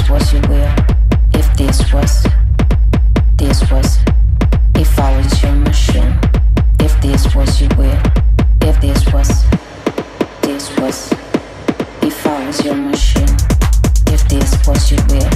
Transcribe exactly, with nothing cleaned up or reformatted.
was your will, if this was, this was, if I was your machine, if this was your will, if this was, this was, if I was your machine, if this was your will,